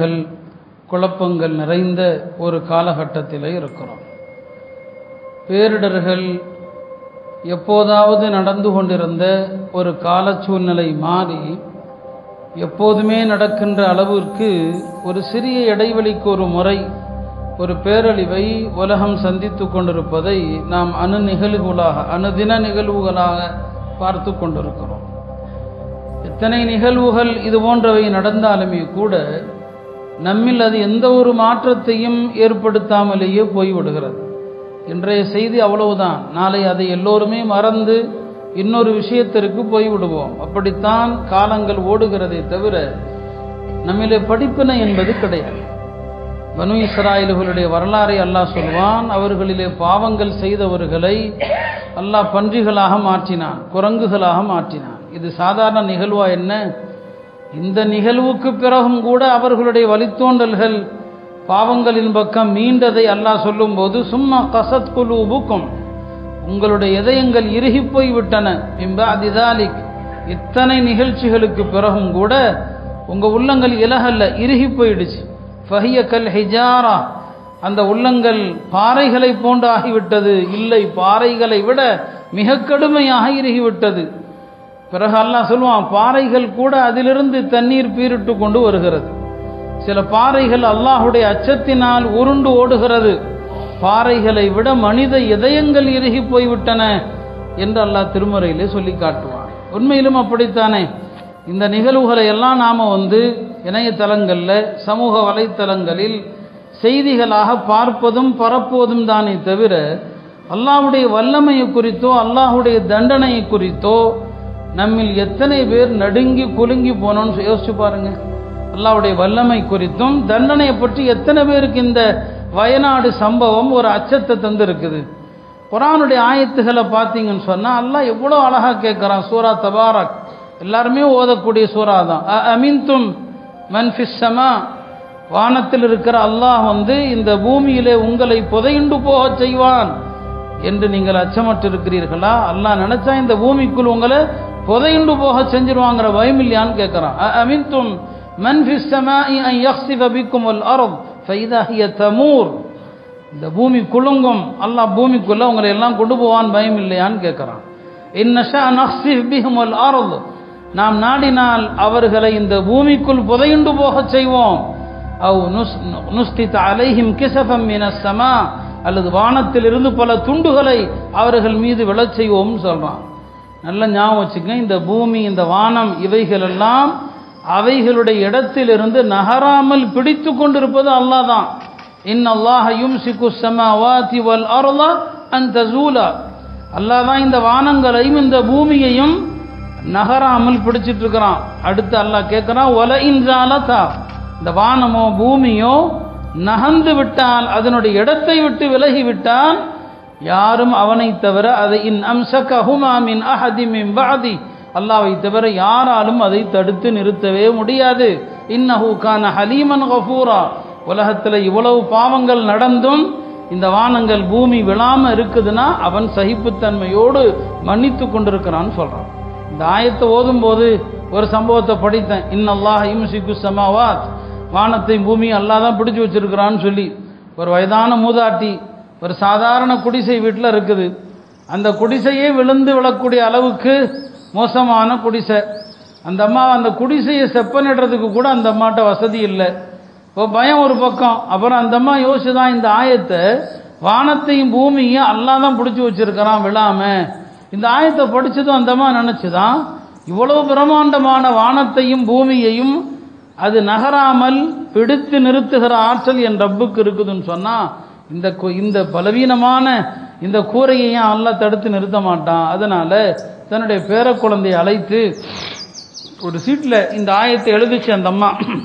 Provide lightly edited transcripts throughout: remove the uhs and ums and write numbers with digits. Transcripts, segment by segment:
பிரச்சனைகள் குழப்பங்கள் நிறைந்த ஒரு காலகட்டத்தில் இருக்கிறோம். பேரிடர்கள் எப்போதாவது நடந்து கொண்டிருந்த ஒரு கால சூழ்நிலை மாறி எப்போதுமே நடக்கின்ற அளவிற்கு ஒரு சிறிய இடைவெளிக்கு ஒரு முறை ஒரு பேரழிவை உலகம் சந்தித்து கொண்டிருப்பதை நாம் அனுதின நிகழ்வுகளாக பார்த்து கொண்டிருக்கிறோம். எத்தனை நிகழ்வுகள் இது போன்றவை நடந்தாலுமே கூட நம்மில் அது எந்த ஒரு மாற்றத்தையும் ஏற்படுத்தாமலேயே போய்விடுகிறது. இன்றைய செய்தி அவ்வளவுதான், நாளை அதை எல்லோருமே மறந்து இன்னொரு விஷயத்திற்கு போய்விடுவோம். அப்படித்தான் காலங்கள் ஓடுகிறதே தவிர நம்மிலே படிப்பினை என்பது கிடையாது. பனு இஸ்ராயேலுடைய வரலாறை அல்லாஹ் சொல்வான். அவர்களிலே பாவங்கள் செய்தவர்களை அல்லாஹ் பன்றிகளாக மாற்றினான், குரங்குகளாக மாற்றினான். இது சாதாரண நிகழ்வா என்ன? இந்த நிகழ்வுக்கு பிறகும் கூட அவர்களுடைய வழித்தோன்றல்கள் பாவங்களின் பக்கம் மீண்டதை அல்லாஹ் சொல்லும் போது சும்மா கசத் குலூபுக்கும், உங்களுடைய இதயங்கள் இறுகி போய்விட்டன. இம்பாதிதாலிக், இத்தனை நிகழ்ச்சிகளுக்கு பிறகும் கூட உங்க உள்ளங்கள் இலகல்ல, இறுகி போயிடுச்சு. ஃபஹிய கல் ஹிஜாரா, அந்த உள்ளங்கள் பாறைகளை போன்று ஆகிவிட்டது. இல்லை, பாறைகளை விட மிக கடுமையாக இறுகிவிட்டது. பிறகு அல்லாஹ் சொல்லுவான், பாறைகள் கூட அதிலிருந்து தண்ணீர் பீரிட்டு கொண்டு வருகிறது. சில பாறைகள் அல்லாஹுடைய அச்சத்தினால் உருண்டு ஓடுகிறது. பாறைகளை விட மனித இதயங்கள் இறுகி போய்விட்டன என்று அல்லாஹ் திருமறையிலே சொல்லி காட்டுவான். உண்மையிலும் அப்படித்தானே? இந்த நிகழ்வுகளை எல்லாம் நாம இணையதளங்களில் சமூக வலைத்தளங்களில் செய்திகளாக பார்ப்பதும் பரப்புவதும் தானே தவிர அல்லாஹ்வுடைய வல்லமையை குறித்தோ அல்லாஹ்வுடைய தண்டனையை குறித்தோ நம்மில் எத்தனை பேர் நடுங்கி குலுங்கி போனோன்னு யோசிச்சு பாருங்க. அல்லாஹ்வுடைய வல்லமை குறித்தும் தண்டனையை பற்றி எத்தனை பேருக்கு இந்த வயநாடு சம்பவம் ஒரு அச்சத்தை தந்திருக்குது. குர்ஆனுடைய ஆயத்துகளை பார்த்தீங்கன்னு சொன்னா அல்லாஹ் எவ்வளோ அழகா கேட்கிறான். சூரா தபாரக் எல்லாருமே ஓதக்கூடிய சூரா தான். அமின்தும் மன் ஃபிஸ் ஸமா, வானத்தில் இருக்கிற அல்லாஹ் இந்த பூமியிலே உங்களை புதையுண்டு போக செய்வான் என்று நீங்கள் அச்சமற்று இருக்கிறீர்களா? அல்லாஹ் நினைச்சா இந்த பூமிக்குள் உங்களை புதையுண்டு போக செஞ்சிருவாங்கிற பயம் இல்லையான்னு கேட்கிறான். அமின்தும் மன் ஃபிஸ் ஸமாஇ அன் யக்ஸிஃப பிக்குமுல் அர்த் ஃபைதா ஹிய தமூர், இந்த பூமி குலுங்கும், அல்லாஹ் பூமிக்குள்ள உங்களை எல்லாம் கொண்டு போவான் பயம் இல்லையான்னு கேட்கிறான். இன் நஷா நக்ஸிஃப் பிஹுமுல் அர்த், நாம் நாடினால் அவர்களை இந்த பூமிக்குள் புதையுண்டு போக செய்வோம். அவ் நுஸ்கித் அலைஹிம் கிஸஃபம் மினஸ் ஸமா, அல்லது வானத்தில் இருந்து பல துண்டுகளை அவர்கள் மீது விழச் செய்வோம் சொல்றான். நல்ல ஞாபகம் வச்சுக்க, இந்த பூமி இந்த வானம் இவைகள் எல்லாம் அவைகளுடைய இடத்திலிருந்து நகராமல் பிடித்து கொண்டிருப்பது அல்லாஹ் தான். இன்னல்லாஹ யும்சிகு ஸமாவாதி வல் அர்த அன் தஸூலா, அல்லாஹ் தான் இந்த வானங்களையும் இந்த பூமியையும் நகராமல் பிடிச்சிட்டு இருக்கிறான். அடுத்து அல்லாஹ் கேட்கிறான், வல இன் ஜாலதா, இந்த வானமோ பூமியோ நகர்ந்து விட்டால், அதனுடைய இடத்தை விட்டு விலகி விட்டால், யாரும் அவனை தவிர அதை இன் அம்சகஹுமா மின் அஹதி மின் பஅதி, அல்லாஹ்வை தவிர யாராலும் அதை தடுத்து நிறுத்தவே முடியாது. இன்னஹு கான ஹலீமன் கஃபூரா, உலகத்தில் இவ்வளவு பாவங்கள் நடந்தும் இந்த வானங்கள் பூமி விழாம இருக்குதுன்னா அவன் சகிப்புத்தன்மையோடு மன்னித்து கொண்டிருக்கிறான்னு சொல்றான். இந்த ஆயத்தை ஓதும் போது ஒரு சம்பவத்தை படித்தேன். இன்னல்லாஹ யும்சிகு ஸமாவாத், வானத்தை பூமி அல்லாஹ் தான் பிடிச்சு வச்சிருக்கிறான்னு சொல்லி. ஒரு வயதான மூதாட்டி ஒரு சாதாரண குடிசை வீட்டில் இருக்குது. அந்த குடிசையே விழுந்து விழக்கூடிய அளவுக்கு மோசமான குடிசை. அந்த அம்மா அந்த குடிசையை செப்பனிடுறதுக்கு கூட அந்த அம்மாட்ட வசதி இல்லை. இப்போ பயம் ஒரு பக்கம். அப்புறம் அந்த அம்மா யோசிச்சுதான் இந்த ஆயத்தை, வானத்தையும் பூமியும் அல்லாஹ் தான் பிடிச்சி வச்சிருக்கிறான் விழாம. இந்த ஆயத்தை படிச்சதும் அந்த அம்மா நினைச்சுதான், இவ்வளவு பிரம்மாண்டமான வானத்தையும் பூமியையும் அது நகராமல் பிடித்து நிறுத்துகிற ஆற்றல் என் ரப்புக்கு இருக்குதுன்னு சொன்னா, இந்த பலவீனமான இந்த கூரையையும் அல்லாஹ் தடுத்து நிறுத்த மாட்டான். அதனால தன்னுடைய பேர குழந்தையை அழைத்து ஒரு சீட்டில் இந்த ஆயத்தை எழுதிச்சு அந்த அம்மா.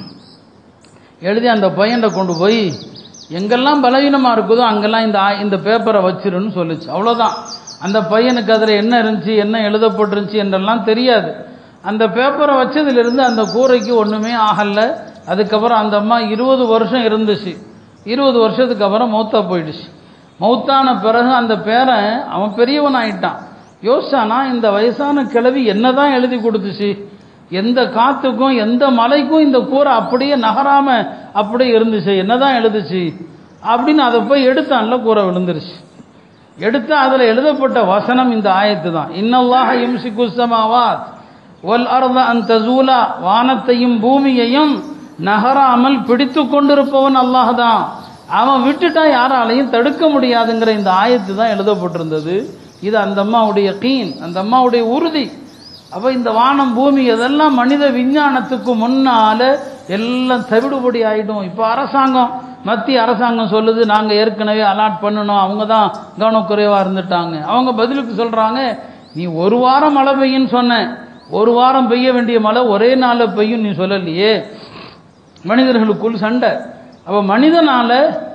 எழுதி அந்த பையனை கொண்டு போய் எங்கெல்லாம் பலவீனமாக இருக்குதோ அங்கெல்லாம் இந்த பேப்பரை வச்சிருன்னு சொல்லிச்சு. அவ்வளோதான். அந்த பையனுக்கு அதில் என்ன இருந்துச்சு, என்ன எழுதப்பட்டிருந்துச்சு என்றெல்லாம் தெரியாது. அந்த பேப்பரை வச்சதிலிருந்து அந்த கூரைக்கு ஒன்றுமே ஆகலை. அதுக்கப்புறம் அந்த அம்மா 20 வருஷம் இருந்துச்சு. 20 வருஷத்துக்கு அப்புறம் மௌத்தா போயிடுச்சு. மௌத்தான பிறகு அந்த பேரன் அவன் பெரியவன் ஆயிட்டான். யோசிச்சானா, இந்த வயசான கிழவி என்னதான் எழுதி கொடுத்துச்சு, எந்த காத்துக்கும் எந்த மலைக்கும் இந்த கூரை அப்படியே நகராம அப்படியே இருந்துச்சு. என்னதான் எழுதுச்சு அப்படின்னு அதை போய் எடுத்தான்ல, கூரை விழுந்துருச்சு. எடுத்து அதில் எழுதப்பட்ட வசனம் இந்த ஆயத்து தான். இன்னல்லாஹ யும்சிகு ஸமாவாத் வல் அர்த அன் தஸூலா, வானத்தையும் பூமியையும் நகராமல் பிடித்து கொண்டிருப்பவன் அல்லாஹ் தான். அவன் விட்டுட்டா யாராலையும் தடுக்க முடியாதுங்கிற இந்த ஆயத்து தான் எழுதப்பட்டிருந்தது. இது அந்த அம்மாவுடைய கீன், அந்த அம்மாவுடைய உறுதி. அப்போ இந்த வானம் பூமி இதெல்லாம் மனித விஞ்ஞானத்துக்கு முன்னால எல்லாம் தவிடுபடி ஆயிடும். இப்போ அரசாங்கம், மத்திய அரசாங்கம் சொல்லுது நாங்கள் ஏற்கனவே அலாட் பண்ணணும், அவங்க தான் கவனக்குறைவாக இருந்துட்டாங்க. அவங்க பதிலுக்கு சொல்கிறாங்க, நீ ஒரு வாரம் மழை பெய்யுன்னு சொன்ன, ஒரு வாரம் பெய்ய வேண்டிய மழை ஒரே நாளில் பெய்யும் நீ சொல்லலையே. மனிதர்களுக்குள் சண்டை. அப்போ மனிதனால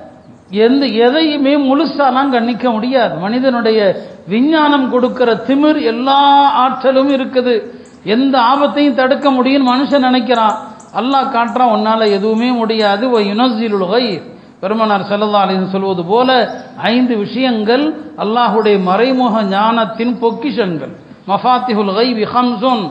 எதையுமே முழுசாலாம் கண்ணிக்க முடியாது. மனிதனுடைய விஞ்ஞானம் கொடுக்கிற திமிர் எல்லா ஆற்றலும் இருக்குது. எந்த ஆபத்தையும் தடுக்க முடியும் மனுஷன் நினைக்கிறான். அல்லாஹ் காட்டுறான் உன்னால எதுவுமே முடியாது. யுனஸ்ஸிலுல் கைர், பெருமானார் ஸல்லல்லாஹு அலைஹி வஸல்லம் சொல்வது போல 5 விஷயங்கள் அல்லாஹ்வுடைய மறைமுக ஞானத்தின் பொக்கிஷங்கள். மஃபாத்திஹுல் கைபி ஹம்ஸுன்,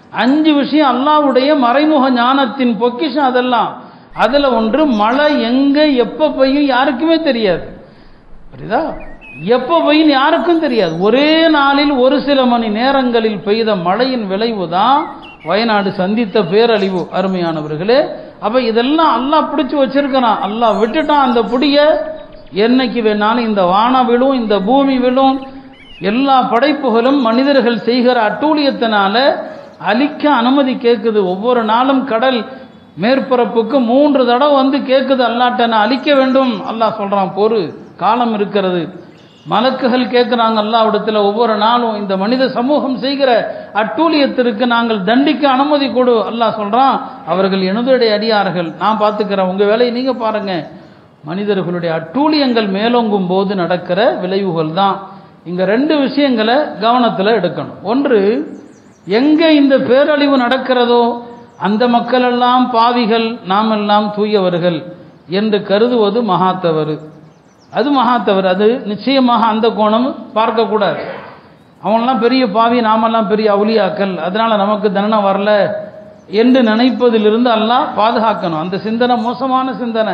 5 விஷயம் அல்லாஹ்வுடைய மறைமுக ஞானத்தின் பொக்கிஷம். அதெல்லாம் அதுல ஒன்று, மழை எங்க எப்ப பெய்யும் யாருக்குமே தெரியாது. புரியுதா? எப்ப பெய்யும் யாருக்கும் தெரியாது. ஒரே நாளில் ஒரு சில மணி நேரங்களில் பெய்த மழையின் விளைவு தான் வயநாடு சந்தித்த பேரழிவு. அருமையானவர்களே, அப்ப இதெல்லாம் அல்லாஹ் பிடிச்சு வச்சிருக்கிறான். அல்லாஹ் விட்டுட்டான் அந்த புடிய. என்னைக்கு வேணாலும் இந்த வானம் விழும், இந்த பூமி விழும். எல்லா படைப்புகளும் மனிதர்கள் செய்கிற அட்டூழியத்தினால அழிக்க அனுமதி கேட்குது. ஒவ்வொரு நாளும் கடல் மேற்பரப்புக்கு 3 தடவை வந்து கேட்குது, அல்லாஹ்ட்ட நான் அழிக்க வேண்டும். அல்லாஹ் சொல்றான் பொறு, காலம் இருக்கிறது. மலக்குகள் கேட்குறாங்க அல்லாஹ்விடத்தில் ஒவ்வொரு நாளும், இந்த மனித சமூகம் செய்கிற அட்டூழியத்திற்கு நாங்கள் தண்டிக்க அனுமதி கொடு. அல்லாஹ் சொல்றான் அவர்கள் எனதுடைய அடியார்கள், நான் பார்த்துக்கிறேன், உங்க வேலையை நீங்க பாருங்க. மனிதர்களுடைய அட்டூழியங்கள் மேலோங்கும் போது நடக்கிற விளைவுகள் தான். இங்க 2 விஷயங்களை கவனத்தில் எடுக்கணும். ஒன்று, எங்க இந்த பேரழிவு நடக்கிறதோ அந்த மக்கள் எல்லாம் பாவிகள், நாமெல்லாம் தூயவர்கள் என்று கருதுவது மகாத்தவறு. அது மகாத்தவறு. அது நிச்சயமாக அந்த கோணம் பார்க்கக்கூடாது. அவனெல்லாம் பெரிய பாவி, நாமெல்லாம் பெரிய அவுலியாக்கள், அதனால நமக்கு தண்டனை வரல என்று நினைப்பதிலிருந்து அல்லாஹ் பாதுகாக்கணும். அந்த சிந்தனை மோசமான சிந்தனை.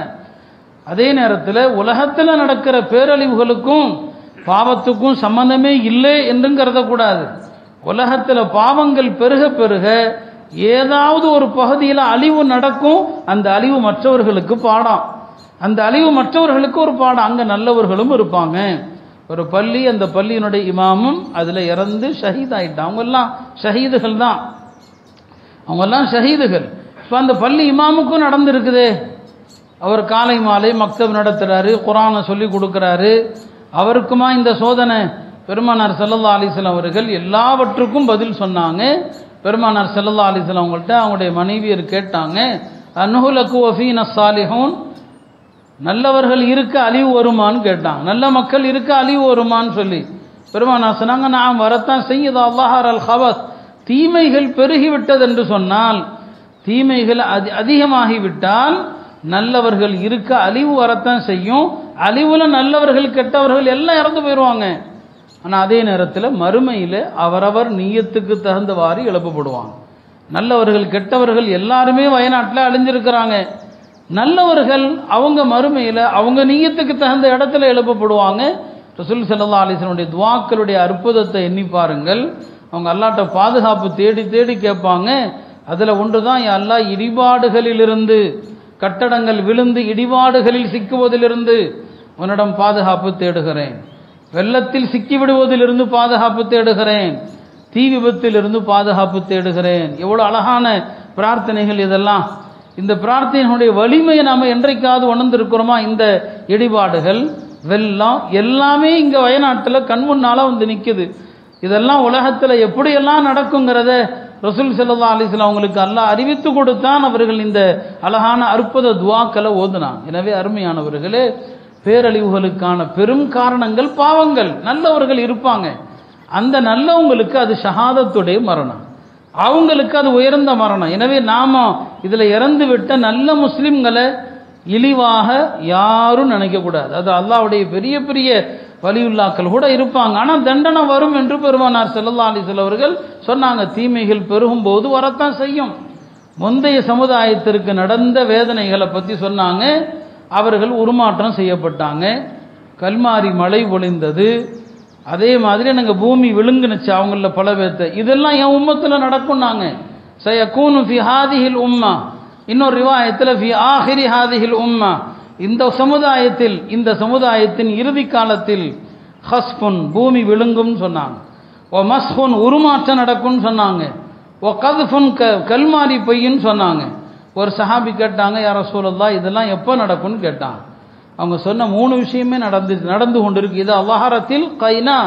அதே நேரத்தில் உலகத்தில் நடக்கிற பேரழிவுகளுக்கும் பாவத்துக்கும் சம்பந்தமே இல்லை என்றும் கருதக்கூடாது. உலகத்தில் பாவங்கள் பெருக பெருக ஏதாவது ஒரு பகுதியில் அழிவு நடக்கும். அந்த அழிவு மற்றவர்களுக்கு பாடம், அந்த அழிவு மற்றவர்களுக்கு ஒரு பாடம். அங்கே நல்லவர்களும் இருப்பாங்க. ஒரு பள்ளி, அந்த பள்ளியினுடைய இமாமும் அதில் இறந்து ஷஹீத் ஆயிட்டான். அவங்கெல்லாம் ஷஹீதுகள் தான், அவங்கெல்லாம் ஷஹீதுகள். இப்போ அந்த பள்ளி இமாமுக்கும் நடந்திருக்குதே. அவர் காலை மாலை மக்தப் நடத்துகிறாரு, குர்ஆனை சொல்லி கொடுக்குறாரு. அவருக்குமா இந்த சோதனை? பெருமானார் ஸல்லல்லாஹு அலைஹி வஸல்லம் அவர்கள் எல்லாவற்றுக்கும் பதில் சொன்னாங்க. பெருமானார் ஸல்லல்லாஹு அலைஹி வஸல்லம் அவங்கள்ட்ட அவங்களுடைய மனைவியர் கேட்டாங்க, அன்ஹுலகு வஃபீன ஸாலிஹூன், நல்லவர்கள் இருக்க அழிவு வருமான்னு கேட்டாங்க. நல்ல மக்கள் இருக்க அழிவு வருமான்னு சொல்லி பெருமானார் சொன்னாங்க, நாம் வரத்தான் செய்யுது. அல்லாஹர் அல் ஹபஸ், தீமைகள் பெருகிவிட்டது என்று சொன்னால், தீமைகள் அதிகமாகிவிட்டால் நல்லவர்கள் இருக்க அழிவு வரத்தான் செய்யும். அழிவுல நல்லவர்கள் கெட்டவர்கள் எல்லாம் இறந்து போயிடுவாங்க. ஆனால் அதே நேரத்தில் மறுமையில் அவரவர் நீயத்துக்கு தகுந்தவாறு எழுப்பப்படுவாங்க. நல்லவர்கள் கெட்டவர்கள் எல்லாருமே வயநாட்டில் அழிஞ்சிருக்கிறாங்க. நல்லவர்கள் அவங்க மறுமையில் அவங்க நீயத்துக்கு தகுந்த இடத்துல எழுப்பப்படுவாங்க. ரசூல் ஸல்லல்லாஹு அலைஹி வஸல்லம் துஆக்களுடைய அற்புதத்தை எண்ணி பாருங்கள். அவங்க அல்லாஹ்ட்ட பாதுகாப்பு தேடி தேடி கேட்பாங்க. அதில் ஒன்று தான், யா அல்லாஹ், இடிபாடுகளிலிருந்து, கட்டடங்கள் விழுந்து இடிபாடுகளில் சிக்குவதிலிருந்து உன்னிடம் பாதுகாப்பு தேடுகிறேன். வெள்ளத்தில் சிக்கிவிடுவதிலிருந்து பாதுகாப்பு தேடுகிறேன். தீ விபத்திலிருந்து பாதுகாப்பு தேடுகிறேன். எவ்வளோ அழகான பிரார்த்தனைகள் இதெல்லாம். இந்த பிரார்த்தனைகளுடைய வலிமையை நாம் என்றைக்காவது உணர்ந்திருக்கிறோமா? இந்த இடிபாடுகள், வெள்ளம் எல்லாமே இங்கே வயநாட்டில் கண்முன்னால வந்து நிற்குது. இதெல்லாம் உலகத்தில் எப்படியெல்லாம் நடக்குங்கிறத ரசூல் ஸல்லல்லாஹு அலைஹி வஸல்லம் அவங்களுக்கு அல்லாஹ் அறிவித்து கொடுத்தான். அவர்கள் இந்த அழகான அற்புத துஆக்களை ஓதுனான். எனவே அருமையானவர்களே, பேரழிவுகளுக்கான பெரும் காரணங்கள் பாவங்கள். நல்லவர்கள் இருப்பாங்க, அந்த நல்லவங்களுக்கு அது ஷஹாதத்துடைய மரணம், அவங்களுக்கு அது உயர்ந்த மரணம். எனவே நாம இதில் இறந்து விட்ட நல்ல முஸ்லிம்களை இழிவாக யாரும் நினைக்கக்கூடாது. அது அல்லாஹ்வுடைய பெரிய பெரிய வலியுல்லாக்கள் கூட இருப்பாங்க. ஆனால் தண்டனை வரும் என்று பெருமானார் ஸல்லல்லாஹு அலைஹி வஸல்லம் அவர்கள் சொன்னாங்க. தீமைகள் பெருகும் போது வரத்தான் செய்யும். முந்தைய சமுதாயத்திற்கு நடந்த வேதனைகளை பற்றி சொன்னாங்க. அவர்கள் உருமாற்றம் செய்யப்பட்டாங்க, கல்மாரி மழை பொழிந்தது, அதே மாதிரி நாங்கள் பூமி விழுங்குனுச்சு அவங்கள பல பேர்த்த. இதெல்லாம் என் உம்மத்தில் நடக்கும்னாங்க. சயகூனு ஃபி ஹாதிஹில் உம்மா, இன்னொரு ரிவாயத்தில் ஃபி ஆஹிரி ஹாதிஹில் உம்மா, இந்த சமுதாயத்தின் இறுதி காலத்தில் ஹஸ்ஃபுன் பூமி விழுங்கும் சொன்னாங்க, ஓ மஸ்ஃபுன் உருமாற்றம் நடக்கும்னு சொன்னாங்க, ஓ கதுஃபுன் கல்மாரி பொய்ன்னு சொன்னாங்க. ஒரு சஹாபி கேட்டாங்க, யா ரசூலல்லாஹ் இதெல்லாம் எப்போ நடக்கும்னு கேட்டாங்க. அவங்க சொன்ன 3 விஷயமே நடந்து கொண்டிருக்கு. இது அல்லாஹரத்தில் கைனா,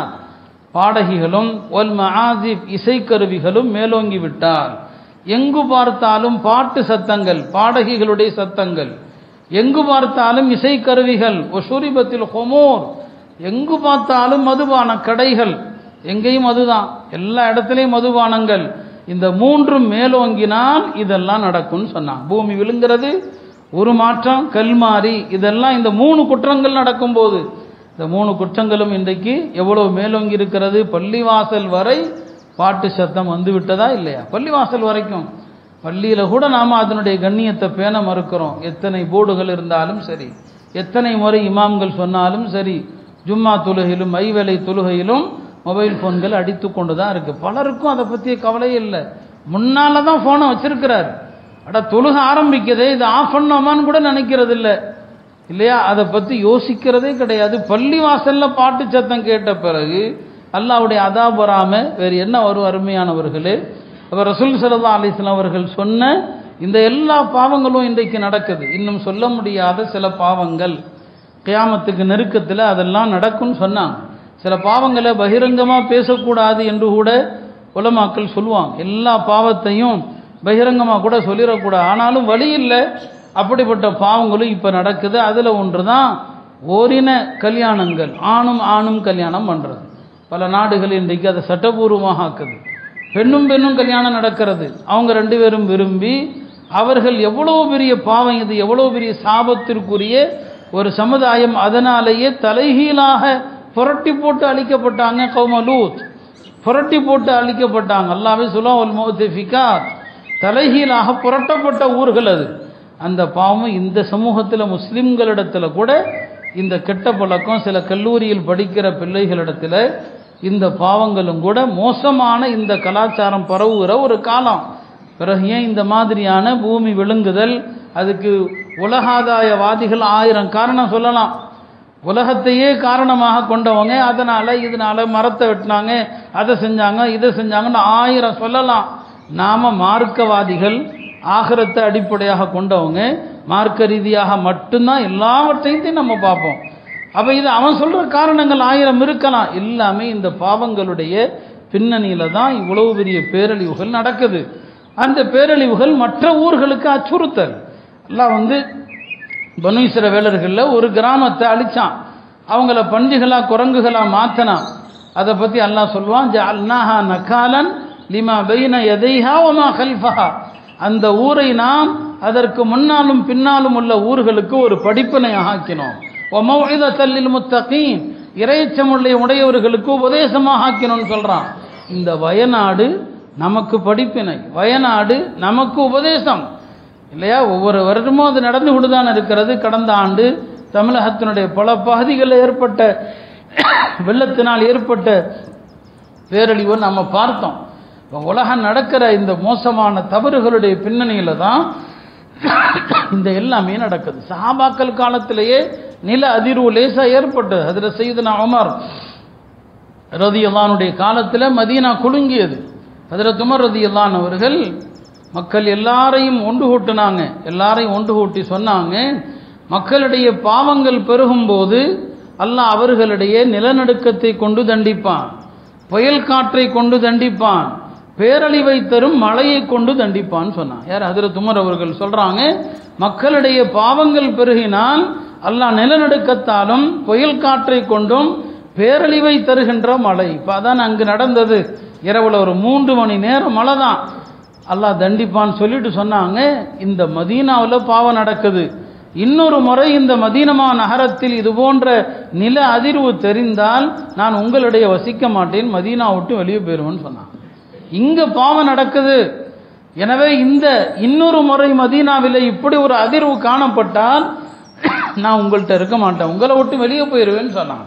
பாடகிகளும் ஒல் மஆசிப் இசைக்கருவிகளும் மேலோங்கி விட்டால், எங்கு பார்த்தாலும் பாட்டு சத்தங்கள், பாடகிகளுடைய சத்தங்கள், எங்கு பார்த்தாலும் இசைக்கருவிகள், ஒஷுரிபத்தில் ஹொமோர், எங்கு பார்த்தாலும் மதுபான கடைகள், எங்கேயும் மதுதான், எல்லா இடத்துலையும் மதுபானங்கள். இந்த 3 மேலோங்கினால் இதெல்லாம் நடக்கும்னு சொன்னாங்க. பூமி விழுங்கிறது, ஒரு மாற்றம், கல்மாரி, இதெல்லாம் இந்த 3 குற்றங்கள் நடக்கும்போது, இந்த 3 குற்றங்களும் இன்றைக்கு எவ்வளவு மேலோங்கி இருக்கிறது. பள்ளிவாசல் வரை பாட்டு சத்தம் வந்து விட்டதா இல்லையா? பள்ளிவாசல் வரைக்கும். பள்ளியில் கூட நாம் அதனுடைய கண்ணியத்தை பேண மறுக்கிறோம். எத்தனை போர்டுகள் இருந்தாலும் சரி, எத்தனை முறை இமாம்கள் சொன்னாலும் சரி, ஜும்மா தொழுகையிலும் ஐவேளை தொழுகையிலும் மொபைல் ஃபோன்கள் அடித்து கொண்டு தான் இருக்குது. பலருக்கும் அதை பற்றிய கவலையே இல்லை. முன்னால் தான் ஃபோனை வச்சிருக்கிறார். தொழுக ஆரம்பிக்கதே இதை ஆஃப் பண்ணோமான்னு கூட நினைக்கிறது இல்லை இல்லையா? அதை பற்றி யோசிக்கிறதே கிடையாது. பள்ளி வாசலில் பாட்டு சத்தம் கேட்ட பிறகு அல்லாஹ்வுடைய அதாப் வராம வேறு என்ன வரும்? அருமையானவர்களே, அவர் ரசூல் ஸல்லல்லாஹு அலைஹி வஸல்லம் அவர்கள் சொன்ன இந்த எல்லா பாவங்களும் இன்றைக்கு நடக்குது. இன்னும் சொல்ல முடியாத சில பாவங்கள் கியாமத்துக்கு நெருக்கத்தில் அதெல்லாம் நடக்கும்னு சொன்னாங்க. சில பாவங்களை பகிரங்கமாக பேசக்கூடாது என்று கூட உலமாக்கள் சொல்லுவாங்க. எல்லா பாவத்தையும் பகிரங்கமாக கூட சொல்லிடக்கூடாது. ஆனாலும் வழி இல்லை, அப்படிப்பட்ட பாவங்களும் இப்போ நடக்குது. அதில் ஒன்று தான் ஓரின கல்யாணங்கள், ஆணும் கல்யாணம் பண்ணுறது. பல நாடுகள் இன்றைக்கு அதை சட்டபூர்வமாக ஆக்குது. பெண்ணும் கல்யாணம் நடக்கிறது. அவங்க 2 பேரும் விரும்பி, அவர்கள் எவ்வளோ பெரிய பாவம் இது, எவ்வளோ பெரிய சாபத்திற்குரிய ஒரு சமுதாயம். அதனாலேயே தலைகீழாக புரட்டி போட்டு அழிக்கப்பட்டாங்க. கௌம லூத் புரட்டி போட்டு அழிக்கப்பட்டாங்க. அல்லாஹ்வே சொல்லுவான், முஃதஃபிகாத், தலைகீழாக புரட்டப்பட்ட ஊர்கள் அது. அந்த பாவம் இந்த சமூகத்தில் முஸ்லிம்களிடத்தில் கூட இந்த கெட்ட பழக்கம், சில கல்லூரியில் படிக்கிற பிள்ளைகளிடத்தில் இந்த பாவங்களும் கூட மோசமான இந்த கலாச்சாரம் பரவுகிற ஒரு காலம். பிறகு ஏன் இந்த மாதிரியான பூமி விழுங்குதல்? அதுக்கு உலகாதாயவாதிகள் 1000 காரணம் சொல்லலாம். உலகத்தையே காரணமாக கொண்டவங்க, அதனால் இதனால் மரத்தை வெட்டினாங்க, அதை செஞ்சாங்க, இதை செஞ்சாங்கன்னு 1000 சொல்லலாம். நாம் மார்க்கவாதிகள், ஆகிரத்தை அடிப்படையாக கொண்டவங்க, மார்க்க ரீதியாக மட்டும்தான் எல்லாவற்றையும் நம்ம பார்ப்போம். அப்போ இது அவன் சொல்கிற காரணங்கள் 1000 இருக்கலாம். எல்லாமே இந்த பாவங்களுடைய பின்னணியில் தான் இவ்வளவு பெரிய பேரழிவுகள் நடக்குது. அந்த பேரழிவுகள் மற்ற ஊர்களுக்கு அச்சுறுத்தல். எல்லாம் பனு இஸ்ரவேலர்களில் ஒரு கிராமத்தை அழிச்சான், அவங்கள பன்றிகளாக குரங்குகளாக மாற்றினான். அதை பற்றி அல்லாஹ் சொல்லுவான், ஜஅல்நாஹா நகாலன் லிமா பைன யதைஹா வமா கல்ஃபஹா, அந்த ஊரை நாம் அதற்கு முன்னாலும் பின்னாலும் உள்ள ஊர்களுக்கு ஒரு படிப்பினை ஆக்கினோம். வமௌஇதத்தல் லில் முத்தகீன், இறையச்சமுள்ள உடையவர்களுக்கு உபதேசமாக ஆக்கினோம்னு சொல்கிறான். இந்த வயநாடு நமக்கு படிப்பினை, வயநாடு நமக்கு உபதேசம் இல்லையா? ஒவ்வொரு வருடமும் அது நடந்து கொண்டுதான் இருக்கிறது. கடந்த ஆண்டு தமிழகத்தினுடைய பல பகுதிகளில் ஏற்பட்ட வெள்ளத்தினால் ஏற்பட்ட பேரழிவை நம்ம பார்த்தோம். உலகம் நடக்கிற இந்த மோசமான தவறுகளுடைய பின்னணியில் தான் இந்த எல்லாமே நடக்குது. சஹாபாக்கள் காலத்திலேயே நில அதிர்வு லேசாக ஏற்பட்டது. அதில் சையதுனா உமர் ரலியல்லாஹு அன்ஹுடைய காலத்தில் மதீனா குலுங்கியது. ஹஜ்ரத் உமர் ரலியல்லாஹு அன்ஹு அவர்கள் மக்கள் எல்லாரையும் ஒன்று கூட்டினாங்க. எல்லாரையும் ஒன்று கூட்டி சொன்னாங்க, மக்களுடைய பாவங்கள் பெருகும்போது அல்லாஹ் அவர்களிடையே நிலநடுக்கத்தை கொண்டு தண்டிப்பான், புயல் காற்றை கொண்டு தண்டிப்பான், பேரழிவை தரும் மழையை கொண்டு தண்டிப்பான்னு சொன்னான். யார்? ஹஜ்ரத் உமர் அவர்கள் சொல்றாங்க, மக்களுடைய பாவங்கள் பெருகினால் அல்லாஹ் நிலநடுக்கத்தாலும் புயல் காற்றை கொண்டும் பேரழிவை தருகின்ற மழை. இப்போ அதான் அங்கு நடந்தது. இரவுல ஒரு 3 மணி நேரம் மழை தான், அல்லாஹ் தண்டிப்பான்னு சொல்லிட்டு சொன்னாங்க. இந்த மதீனாவில் பாவம் நடக்குது, இன்னொரு முறை இந்த மதீனமா நகரத்தில் இது போன்ற நில அதிர்வு தெரிந்தால் நான் உங்களிடையே வசிக்க மாட்டேன், மதீனா விட்டு வெளியே போயிடுவேன்னு சொன்னான். இங்க பாவம் நடக்குது, எனவே இந்த இன்னொரு முறை மதீனாவில் இப்படி ஒரு அதிர்வு காணப்பட்டால் நான் உங்கள்கிட்ட இருக்க மாட்டேன், உங்களை விட்டு வெளியே போயிடுவேன்னு சொன்னாங்க.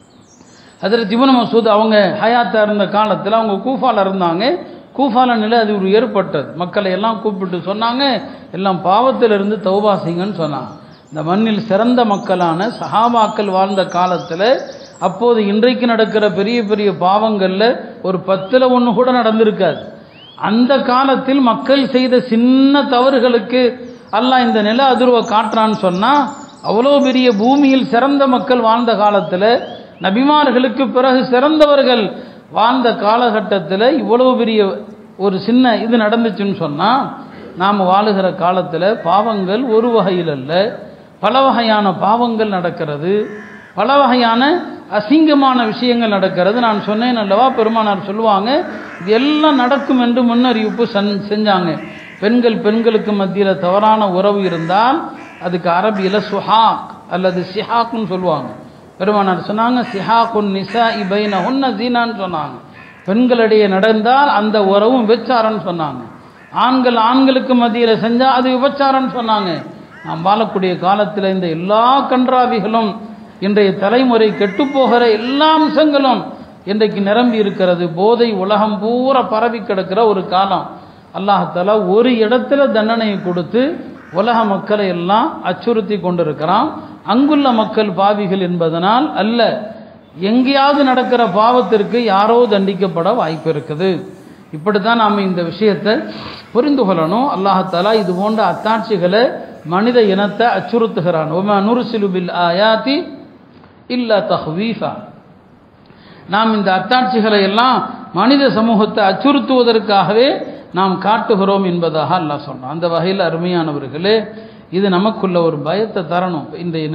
ஹஜ்ரத் இப்னு மஸ்ஊத் அவங்க ஹயாத்தா இருந்த காலத்தில் அவங்க கூஃபால இருந்தாங்க. கூஃபால நிலை அது ஒரு ஏற்பட்டது. மக்களை எல்லாம் கூப்பிட்டு சொன்னாங்க, எல்லாம் பாவத்திலிருந்து தௌபா செய்யுங்கன்னு சொன்னாங்க. இந்த மண்ணில் சிறந்த மக்களான சஹாபாக்கள் வாழ்ந்த காலத்தில் அப்போது இன்றைக்கு நடக்கிற பெரிய பெரிய பாவங்களில் ஒரு 10ல் 1 கூட நடந்திருக்காது. அந்த காலத்தில் மக்கள் செய்த சின்ன தவறுகளுக்கு அல்லாஹ் இந்த நில அதிர்வை காட்டுறான்னு சொன்னால், அவ்வளோ பெரிய பூமியில் சிறந்த மக்கள் வாழ்ந்த காலத்தில், நபிமார்களுக்கு பிறகு சிறந்தவர்கள் வாழ்ந்த காலகட்டத்தில் இவ்வளவு பெரிய ஒரு சின்ன இது நடந்துச்சுன்னு சொன்னால், நாம் வாழுகிற காலத்தில் பாவங்கள் ஒரு வகையில் அல்ல, பல வகையான பாவங்கள் நடக்கிறது, பல வகையான அசிங்கமான விஷயங்கள் நடக்கிறது. நான் சொன்னேன் அல்லவா, பெருமானார் சொல்லுவாங்க இது எல்லாம் நடக்கும் என்று முன்னறிவிப்பு செஞ்சாங்க. பெண்களுக்கு மத்தியில் தவறான உறவு இருந்தால் அதுக்கு அரபியில் சுஹாக் அல்லது சிஹாக்னு சொல்லுவாங்க. பெருமானார் சொன்னாங்க, சிஹாக்குன் நிசா பைனஹுன்ன ஜீனான்னு சொன்னாங்க. பெண்களிடையே நடந்தால் அந்த உறவும் விபச்சாரம்னு சொன்னாங்க. ஆண்களுக்கு மத்தியில் செஞ்சால் அது விபச்சாரம்னு சொன்னாங்க. நாம் வாழக்கூடிய காலத்தில் இந்த எல்லா கன்றாவிகளும், இன்றைய தலைமுறை கெட்டுப்போகிற எல்லா அம்சங்களும் இன்றைக்கு நிரம்பி இருக்கிறது. போதை உலகம் பூரா பரவி கிடக்கிற ஒரு காலம். அல்லாஹ் தஆலா ஒரு இடத்துல தண்டனையை கொடுத்து உலக மக்களை எல்லாம் அச்சுறுத்தி கொண்டிருக்கிறான். அங்குள்ள மக்கள் பாவிகள் என்பதனால் அல்ல, எங்கேயாவது நடக்கிற பாவத்திற்கு யாரோ தண்டிக்கப்பட வாய்ப்பு இருக்குது. இப்படித்தான் நாம் இந்த விஷயத்தை புரிந்து கொள்ளணும். அல்லாஹ் தஆலா இது போன்ற அத்தாட்சிகளை மனித இனத்தை அச்சுறுத்துகிறான். வமா நுர்சிலு பில் ஆயாத்தி இல்லா தஹ்வீஃபா. நாம் இந்த அத்தாட்சிகளை எல்லாம் மனித சமூகத்தை அச்சுறுத்துவதற்காகவே நாம் காட்டுகிறோம் என்பதாக அல்லாஹ் சொன்னான். அந்த வகையில் அருமையானவர்களே, இது நமக்குள்ள ஒரு பயத்தை தரணும்.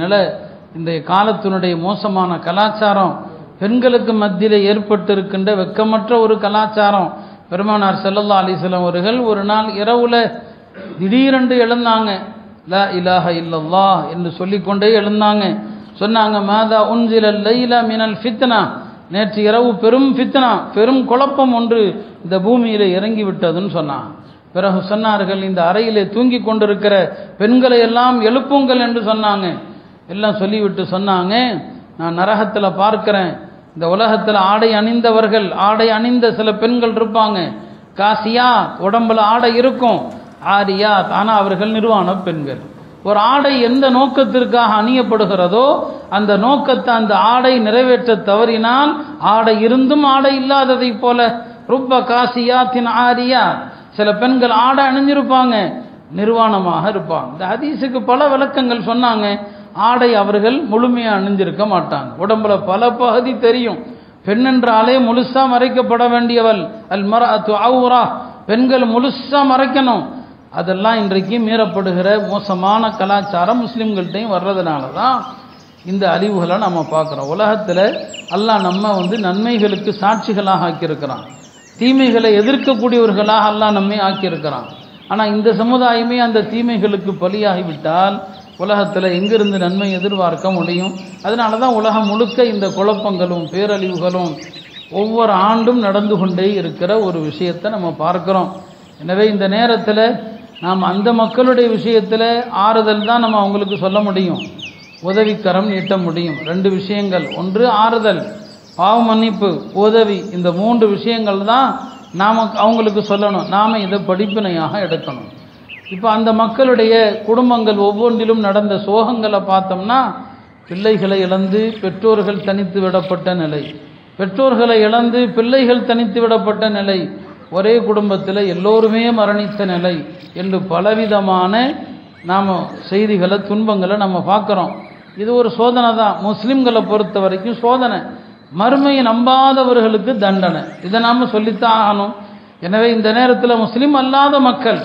இன்றைய காலத்தினுடைய மோசமான கலாச்சாரம், பெண்களுக்கு மத்தியில் ஏற்பட்டிருக்கின்ற வெட்கமற்ற ஒரு கலாச்சாரம். பெருமானார் ஸல்லல்லாஹு அலைஹி வஸல்லம் அவர்கள் ஒரு நாள் இரவுல திடீரென்று எழுந்தாங்க. லா இலாஹ இல்லல்லாஹ் என்று சொல்லிக்கொண்டே எழுந்தாங்க. சொன்னாங்க, மாதா உன்சிலல் லைலா மினல் ஃபித்னா, நேற்று இரவு பெரும் ஃபித்னா, பெரும் குழப்பம் ஒன்று இந்த பூமியில் இறங்கி விட்டதுன்னு சொன்னாங்க. பிறகு சொன்னார்கள், இந்த அறையிலே தூங்கி கொண்டிருக்கிற பெண்களை எல்லாம் எழுப்புங்கள் என்று சொன்னாங்க. எல்லாம் சொல்லிவிட்டு சொன்னாங்க, நான் நரகத்தில் பார்க்கிறேன், இந்த உலகத்தில் ஆடை அணிந்தவர்கள், ஆடை அணிந்த சில பெண்கள் இருப்பாங்க, காசியா உடம்புல ஆடை இருக்கும், ஆரியா ஆனால் அவர்கள் நிர்வாண பெண்கள். ஒரு ஆடை எந்த நோக்கத்திற்காக அணியப்படுகிறதோ அந்த நோக்கத்தை அந்த ஆடை நிறைவேற்ற தவறினால் ஆடை இருந்தும் ஆடை இல்லாததை போல ருப்ப காசியாத்தின் ஆரியா, சில பெண்கள் ஆடை அணிஞ்சிருப்பாங்க, நிர்வாணமாக இருப்பாங்க. இந்த ஹதீஸுக்கு பல விளக்கங்கள் சொன்னாங்க. ஆடை அவர்கள் முழுமையாக அணிஞ்சிருக்க மாட்டாங்க, உடம்புல பல பகுதி தெரியும். பெண் என்றாலே முழுசா மறைக்கப்பட வேண்டியவள், அல் மர்அத்து அவ்ரா, பெண்கள் முழுசா மறைக்கணும். அதெல்லாம் இன்றைக்கு மீறப்படுகிற மோசமான கலாச்சாரம் முஸ்லிம்கள்ட்டையும் வர்றதுனால தான் இந்த அழிவுகளை நம்ம பார்க்குறோம். உலகத்தில் அல்லாஹ் நம்ம நன்மைகளுக்கு சாட்சிகளாக ஆக்கியிருக்கிறான், தீமைகளை எதிர்க்கக்கூடியவர்களாக அல்லாஹ் நம்மை ஆக்கியிருக்கிறான். ஆனால் இந்த சமுதாயமே அந்த தீமைகளுக்கு பலியாகிவிட்டால் உலகத்தில் எங்கிருந்து நன்மை எதிர்பார்க்க முடியும்? அதனால தான் உலகம் முழுக்க இந்த குழப்பங்களும் பேரழிவுகளும் ஒவ்வொரு ஆண்டும் நடந்து கொண்டே இருக்கிற ஒரு விஷயத்தை நம்ம பார்க்குறோம். எனவே இந்த நேரத்தில் நாம் அந்த மக்களுடைய விஷயத்தில் ஆறுதல் தான் நம்ம அவங்களுக்கு சொல்ல முடியும், உதவிக்கரம் நீட்ட முடியும். 2 விஷயங்கள், ஒன்று ஆறுதல், பாவ மன்னிப்பு, உதவி. இந்த 3 விஷயங்கள் தான் நாம் அவங்களுக்கு சொல்லணும். நாம் இதை படிப்பினையாக எடுக்கணும். இப்போ அந்த மக்களுடைய குடும்பங்கள் ஒவ்வொன்றிலும் நடந்த சோகங்களை பார்த்தோம்னா, பிள்ளைகளை இழந்து பெற்றோர்கள் தனித்து விடப்பட்ட நிலை, பெற்றோர்களை இழந்து பிள்ளைகள் தனித்து விடப்பட்ட நிலை, ஒரே குடும்பத்தில் எல்லோருமே மரணித்த நிலை என்று பலவிதமான நாம் செய்திகளை, துன்பங்களை நம்ம பார்க்குறோம். இது ஒரு சோதனை தான், முஸ்லிம்களை பொறுத்த வரைக்கும் சோதனை. மறுமையை நம்பாதவர்களுக்கு தண்டனை, இதை நாம் சொல்லித்தான் ஆகணும். எனவே இந்த நேரத்தில் முஸ்லிம் அல்லாத மக்கள்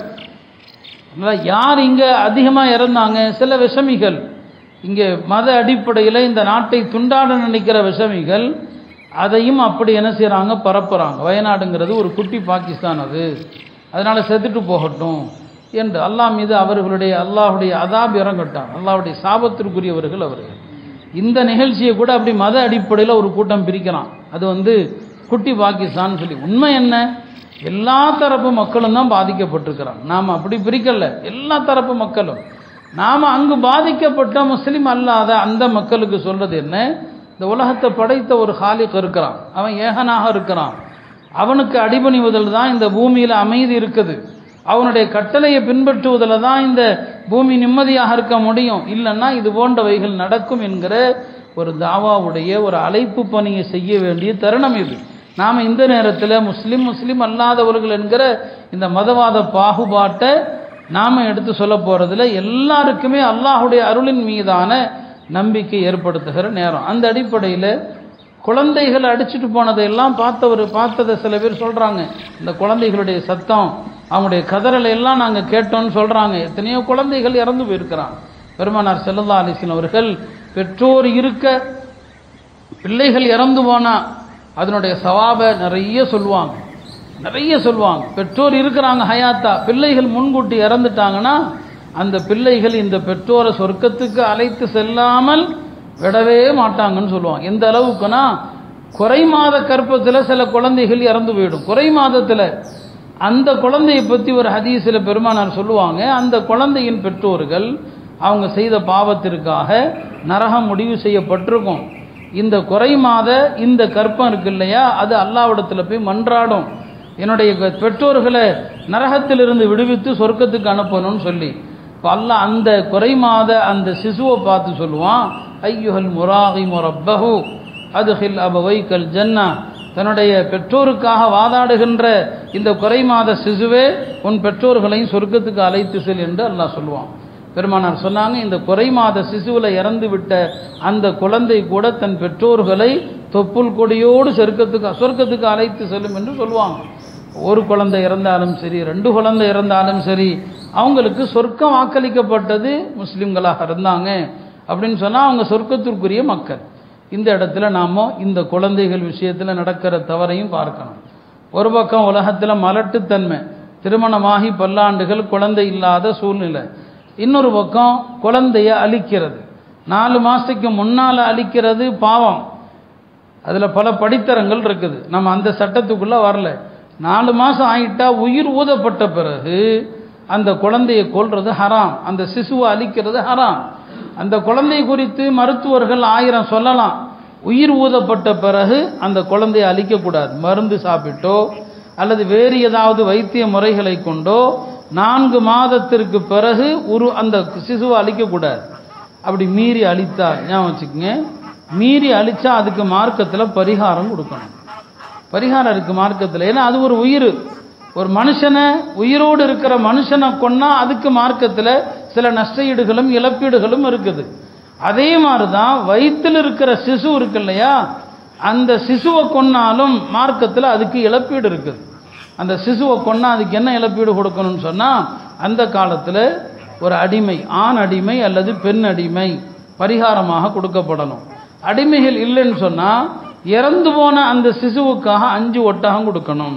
யார் இங்கே அதிகமாக இறந்தாங்க? சில விஷமிகள், இங்கே மத அடிப்படையில் இந்த நாட்டை துண்டாட நினைக்கிற விஷமிகள் அதையும் அப்படி என்ன செய்கிறாங்க, பரப்புகிறாங்க. வயநாடுங்கிறது ஒரு குட்டி பாகிஸ்தான், அதனால் செத்துட்டு போகட்டும், என்று அல்லாஹ் மீது அல்லாஹுடைய அதாப் இறங்கட்டான், அல்லாஹுடைய சாபத்திற்குரியவர்கள் அவர்கள். இந்த நிகழ்ச்சியை கூட அப்படி மத அடிப்படையில் ஒரு கூட்டம் பிரிக்கிறான். அது குட்டி பாகிஸ்தான் சொல்லி. உண்மை என்ன? எல்லா தரப்பு மக்களும் தான் பாதிக்கப்பட்டிருக்கிறான். நாம் அப்படி பிரிக்கல, எல்லா தரப்பு மக்களும். நாம் அங்கு பாதிக்கப்பட்ட முஸ்லீம் அல்லாத அந்த மக்களுக்கு சொல்றது என்ன? இந்த உலகத்தை படைத்த ஒரு ஹாலிக் இருக்கிறான், அவன் ஏகனாக இருக்கிறான், அவனுக்கு அடிபணிவதில் தான் இந்த பூமியில் அமைதி இருக்குது, அவனுடைய கட்டளையை பின்பற்றுவதில் தான் இந்த பூமி நிம்மதியாக இருக்க முடியும், இல்லைன்னா இது போன்றவைகள் நடக்கும் என்கிற ஒரு தாவாவுடைய ஒரு அழைப்பு பணியை செய்ய வேண்டிய தருணம் இது. நாம் இந்த நேரத்தில் முஸ்லீம் அல்லாதவர்கள் என்கிற இந்த மதவாத பாகுபாட்டை நாம் எடுத்து சொல்ல போகிறதுல எல்லாருக்குமே அல்லாஹுடைய அருளின் மீதான நம்பிக்கை ஏற்படுத்துகிற நேரம். அந்த அடிப்படையில் குழந்தைகளை அடிச்சுட்டு போனதையெல்லாம் பார்த்ததை சில பேர் சொல்கிறாங்க. இந்த குழந்தைகளுடைய சத்தம், அவங்களுடைய கதறலை எல்லாம் நாங்கள் கேட்டோன்னு சொல்கிறாங்க. எத்தனையோ குழந்தைகள் இறந்து போயிருக்கிறாங்க. பெருமானார் ஸல்லல்லாஹு அலைஹி வஸல்லம் அவர்கள் பெற்றோர் இருக்க பிள்ளைகள் இறந்து போனால் அதனுடைய சவாபை நிறைய சொல்லுவாங்க. பெற்றோர் இருக்கிறாங்க ஹயாத்தா, பிள்ளைகள் முன்கூட்டி இறந்துட்டாங்கன்னா அந்த பிள்ளைகள் இந்த பெற்றோரை சொர்க்கத்துக்கு அழைத்து செல்லாமல் விடவே மாட்டாங்கன்னு சொல்லுவாங்க. எந்த அளவுக்குன்னா, குறை மாத கற்பத்தில் சில குழந்தைகள் இறந்து போயிடும். குறை மாதத்தில் அந்த குழந்தையை பற்றி ஒரு ஹதீஸில் பெருமானார் சொல்லுவாங்க, அந்த குழந்தையின் பெற்றோர்கள் அவங்க செய்த பாவத்திற்காக நரகம் முடிவு செய்யப்பட்டிருக்கும். இந்த குறை மாத இந்த கற்பம் இருக்கு இல்லையா, அது அல்லாஹ்விடத்தில் போய் மன்றாடும், என்னுடைய பெற்றோர்களை நரகத்திலிருந்து விடுவித்து சொர்க்கத்துக்கு அனுப்பணும்னு சொல்லி. இப்போ அல்லாஹ் அந்த குறை மாத அந்த சிசுவை பார்த்து சொல்லுவான், ஐயுஹல் முராகிமு ரப்பஹு அதுஹில் அபவைக்கல் ஜன்னா, தன்னுடைய பெற்றோருக்காக வாதாடுகின்ற இந்த குறை மாத சிசுவே உன் பெற்றோர்களையும் சொர்க்கத்துக்கு அழைத்து செல் என்று அல்லாஹ் சொல்லுவான். பெருமானார் சொன்னாங்க, இந்த குறை மாத சிசுவில் இறந்து விட்ட அந்த குழந்தை கூட தன் பெற்றோர்களை தொப்புள் கொடியோடு சொர்க்கத்துக்கு அழைத்து செல்லும் என்று சொல்லுவாங்க. ஒரு குழந்தை இறந்தாலும் சரி, 2 குழந்தை இறந்தாலும் சரி, அவங்களுக்கு சொர்க்கம் வாக்களிக்கப்பட்டது முஸ்லிம்களாக இருந்தாங்க அப்படின்னு சொன்னால் அவங்க சொர்க்கத்திற்குரிய மக்கள். இந்த இடத்துல நாம் இந்த குழந்தைகள் விஷயத்தில் நடக்கிற தவறையும் பார்க்கணும். ஒரு பக்கம் உலகத்தில் மலட்டுத்தன்மை, திருமணமாகி பல்லாண்டுகள் குழந்தை இல்லாத சூழ்நிலை. இன்னொரு பக்கம் குழந்தைய அழிக்கிறது, 4 மாதத்துக்கு முன்னால் அழிக்கிறது பாவம். அதில் பல படித்தரங்கள் இருக்குது, நம்ம அந்த சட்டத்துக்குள்ளே வரல. 4 மாதம் ஆகிட்டா உயிர் ஊதப்பட்ட பிறகு அந்த குழந்தையை கொல்றது ஹராம், அந்த சிசுவை அழிக்கிறது ஹராம். அந்த குழந்தை குறித்து மருத்துவர்கள் 1000 சொல்லலாம், உயிர் ஊதப்பட்ட பிறகு அந்த குழந்தையை அழிக்கக்கூடாது. மருந்து சாப்பிட்டோ அல்லது வேறு ஏதாவது வைத்திய முறைகளை கொண்டோ 4 மாதத்திற்கு பிறகு அந்த சிசுவை அழிக்கக்கூடாது. அப்படி மீறி அழித்தா, ஞாபகம் வச்சுக்கோங்க, மீறி அழித்தா அதுக்கு மார்க்கத்தில் பரிகாரம் கொடுக்கணும். பரிகாரம் இருக்குது மார்க்கத்தில். ஏன்னா அது ஒரு உயிர், ஒரு மனுஷனை, உயிரோடு இருக்கிற மனுஷனை கொன்னா அதுக்கு மார்க்கத்தில் சில நஷ்டஈடுகளும் இழப்பீடுகளும் இருக்குது. அதே மாதிரி தான் வயிற்றில் இருக்கிற சிசு இருக்கு இல்லையா, அந்த சிசுவை கொன்னாலும் மார்க்கத்தில் அதுக்கு இழப்பீடு இருக்குது. அந்த சிசுவை கொன்னா அதுக்கு என்ன இழப்பீடு கொடுக்கணும்னு சொன்னால், அந்த காலத்தில் ஒரு அடிமை, ஆண் அடிமை அல்லது பெண் அடிமை பரிகாரமாக கொடுக்கப்படணும். அடிமைகள் இல்லைன்னு சொன்னால் இறந்து போன அந்த சிசுவுக்காக 5 ஒட்டகம் கொடுக்கணும்,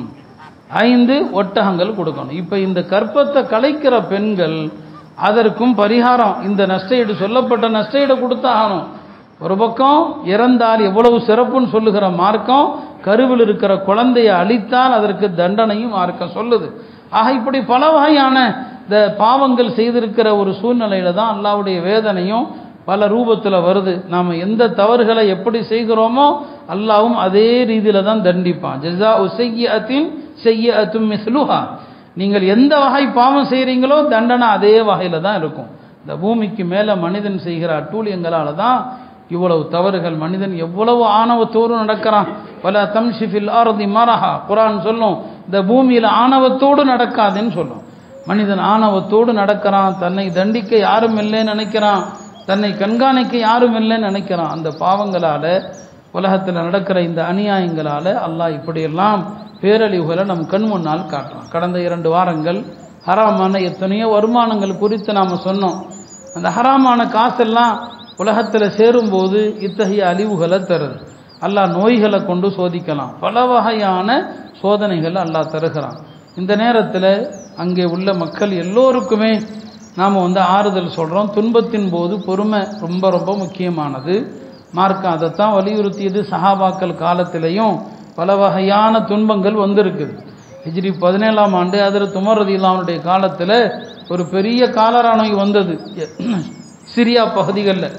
5 ஒட்டகங்கள் கொடுக்கணும். இப்போ இந்த கற்பத்தை கலைக்கிற பெண்கள் அதற்கும் பரிகாரம், இந்த நஷ்டஈடு, சொல்லப்பட்ட நஷ்டஈடை கொடுத்தாகணும். ஒரு பக்கம் இறந்தால் எவ்வளவு சிறப்புன்னு சொல்லுகிற மார்க்கம், கருவில் இருக்கிற குழந்தையை அழித்தால் அதற்கு தண்டனையும் மார்க்கம் சொல்லுது. ஆக இப்படி பல வகையான இந்த பாவங்கள் செய்திருக்கிற ஒரு சூழ்நிலையில தான் அல்லாஹ்வுடைய வேதனையும் பல ரூபத்தில் வருது. நாம் எந்த தவறுகளை எப்படி செய்கிறோமோ அல்லாஹ்வும் அதே ரீதியில தான் தண்டிப்பான். ஜஸாஉ ஸய்யிஅத்தின் ஸய்யிஅத்தும் மிஸ்லுஹா, நீங்கள் எந்த வகை பாவம் செய்கிறீங்களோ தண்டனை அதே வகையில் தான் இருக்கும். இந்த பூமிக்கு மேலே மனிதன் செய்கிற அட்டூழியங்களால் தான் இவ்வளவு தவறுகள். மனிதன் எவ்வளவு ஆணவத்தோடு நடக்கிறான். பல தம்ஷி ஃபில் அர்தி மரஹா, குர்ஆன் சொல்லும், இந்த பூமியில் ஆணவத்தோடு நடக்காதுன்னு சொல்லும். மனிதன் ஆணவத்தோடு நடக்கிறான், தன்னை தண்டிக்க யாரும் இல்லைன்னு நினைக்கிறான், தன்னை கண்காணிக்க யாரும் இல்லைன்னு நினைக்கிறான். அந்த பாவங்களால், உலகத்தில் நடக்கிற இந்த அநியாயங்களால் அல்லாஹ் இப்படியெல்லாம் பேரழிவுகளை நம் கண் முன்னால் காட்டுறான். கடந்த 2 வாரங்கள் ஹராமான எத்தனையோ வருமானங்கள் குறித்து நாம் சொன்னோம். அந்த ஹராமான காசெல்லாம் உலகத்தில் சேரும்போது இத்தகைய அழிவுகளை தருது. அல்லாஹ் நோய்களை கொண்டு சோதிக்கலாம், பல வகையான சோதனைகள் அல்லாஹ் தருகிறான். இந்த நேரத்தில் அங்கே உள்ள மக்கள் எல்லோருக்குமே நாம் ஆறுதல் சொல்கிறோம். துன்பத்தின் போது பொறுமை ரொம்ப ரொம்ப முக்கியமானது. மார்க்கம் அதைத்தான் வலியுறுத்தியது. சஹாபாக்கள் காலத்திலையும் பல வகையான துன்பங்கள் வந்திருக்குது. ஹிஜ்ரி 17ஆம் ஆண்டு ஹஜ்ரத் உமர் ரலியல்லாஹு அன்ஹுடைய காலத்தில் ஒரு பெரிய காலரா நோய் வந்தது சிரியா பகுதிகளில்.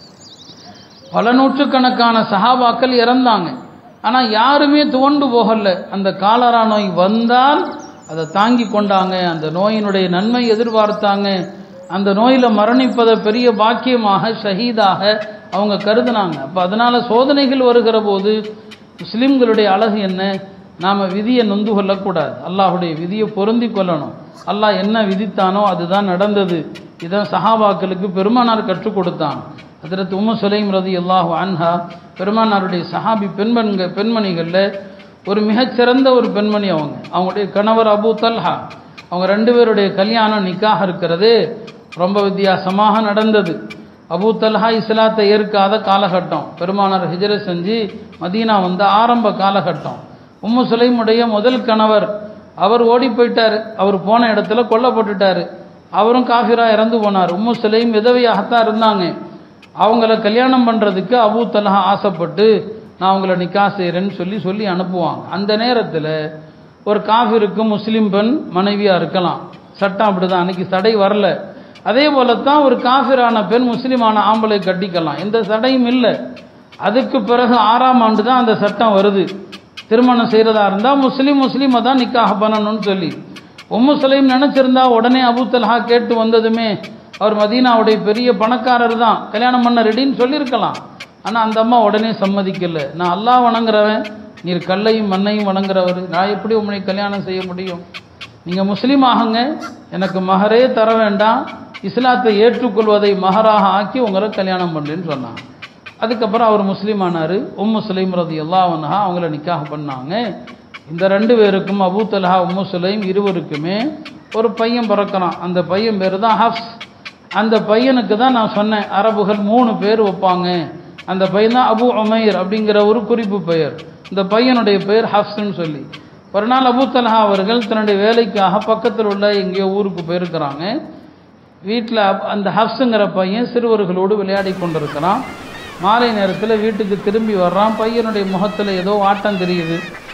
பல நூற்றுக்கணக்கான சஹாபாக்கள் இறந்தாங்க. ஆனால் யாருமே துவண்டு போகல. அந்த காலரா நோய் வந்தால் அதை தாங்கி கொண்டாங்க. அந்த நோயினுடைய நன்மை எதிர்பார்த்தாங்க. அந்த நோயில் மரணிப்பதை பெரிய பாக்கியமாக ஷஹீதாக அவங்க கருதுனாங்க. அப்போ அதனால் சோதனைகள் வருகிற போது முஸ்லிம்களுடைய அழகு என்ன? நாம் விதியை நொந்து கொள்ளக்கூடாது. அல்லாஹுடைய விதியை பொருந்தி கொள்ளணும். அல்லாஹ் என்ன விதித்தானோ அதுதான் நடந்தது. இதான் சஹாபாக்களுக்கு பெருமானார் கற்றுக் கொடுத்தாங்க. ஹஜ்ரத் உம்மு சுலைம் ரலியல்லாஹு அன்ஹா பெருமானாருடைய சஹாபி பெண்மணிகளில் ஒரு மிகச்சிறந்த ஒரு பெண்மணி. அவங்களுடைய கணவர் அபூ தல்ஹா. அவங்க 2 பேருடைய கல்யாணம் நிக்காஹ் இருக்கிறது ரொம்ப வித்தியாசமாக நடந்தது. அபூ தல்ஹா இஸ்லாத்தை ஏற்காத காலகட்டம். பெருமானார் ஹிஜ்ரத் செஞ்சு மதீனா ஆரம்ப காலகட்டம். உம்மு சுலைமுடைய முதல் கணவர் அவர் ஓடி போயிட்டார். அவர் போன இடத்துல கொல்லப்பட்டுட்டார். அவரும் காஃபிரா இறந்து போனார். உம்மு சுலைம் விதவையாகத்தான் இருந்தாங்க. அவங்கள கல்யாணம் பண்ணுறதுக்கு அபூ தல்ஹா ஆசைப்பட்டு நான் அவங்கள நிக்கா செய்கிறேன்னு சொல்லி அனுப்புவாங்க. அந்த நேரத்தில் ஒரு காஃபிருக்கு முஸ்லீம் பெண் மனைவியாக இருக்கலாம். சட்டம் அப்படி தான். அன்றைக்கி தடை வரல. அதே போல தான் ஒரு காஃபிரான பெண் முஸ்லீமான ஆம்பளை கட்டிக்கலாம். எந்த தடையும் இல்லை. அதுக்கு பிறகு 6ஆம் ஆண்டு தான் அந்த சட்டம் வருது. திருமணம் செய்கிறதா இருந்தால் முஸ்லீமை தான் நிக்காஹ் பண்ணணும்னு சொல்லி. உம்மு சுலைம் நினச்சிருந்தா உடனே அபூ தல்ஹா கேட்டு வந்ததுமே அவர் மதீனாவுடைய பெரிய பணக்காரர் தான், கல்யாணம் பண்ண ரெடின்னு சொல்லியிருக்கலாம். ஆனால் அந்த அம்மா உடனே சம்மதிக்கலை. நான் அல்லாஹ் வணங்குறவன், நீர் கல்லையும் மண்ணையும் வணங்குறவர், நான் எப்படி உங்களை கல்யாணம் செய்ய முடியும்? நீங்கள் முஸ்லீம் ஆகுங்க, எனக்கு மகரே தர வேண்டாம், இஸ்லாத்தை ஏற்றுக்கொள்வதை மகராக ஆக்கி உங்களை கல்யாணம் பண்ணுறேன்னு சொன்னாங்க. அதுக்கப்புறம் அவர் முஸ்லீம் ஆனார். உம்மு சுலைம் ரலியல்லாஹு அன்ஹா அவங்கள நிக்காஹ் பண்ணாங்க. இந்த 2 பேருக்கும் அபூ தல்ஹா உம்மு சுலைம் இருவருக்குமே ஒரு பையன் பிறக்கிறான். அந்த பையன் பேர் தான் ஹஃப்ஸ். அந்த பையனுக்கு தான் நான் சொன்னேன் அரபுகள் 3 பேர் வைப்பாங்க. அந்த பையன் தான் அபு உமைர் அப்படிங்கிற ஒரு குறிப்பு பெயர். இந்த பையனுடைய பெயர் ஹஃப்ஸ்ன்னு சொல்லி. ஒரு நாள் அபூ தல்ஹா அவர்கள் தன்னுடைய வேலைக்காக பக்கத்தில் உள்ள எங்கேயோ ஊருக்கு போயிருக்கிறாங்க. வீட்டில் அந்த ஹஃப்ஸுங்கிற பையன் சிறுவர்களோடு விளையாடி கொண்டிருக்கிறான். மாலை நேரத்தில் வீட்டுக்கு திரும்பி வர்றான். பையனுடைய முகத்தில் ஏதோ ஆட்டம் தெரியுது.